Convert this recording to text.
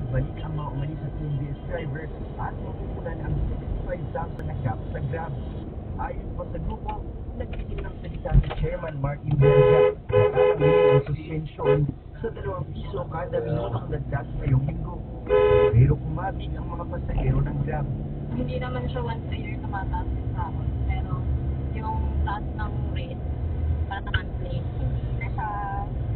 nagbalik ang mga umalis sa TVS driver at mapupunan ang 65,000 na cap sa Grab. Ayon pa sa grupo, nagsisim ng salita si Chairman Martin Berga na tatanggalin ang suspensyon sa 2 piso kada minutong dagdag ngayong linggo. Pero kumabig ang mga pasahero ng Grab. Hindi naman siya once a year tumataas yung sahod, pero yung taas ng rate para sa monthly, hindi na siya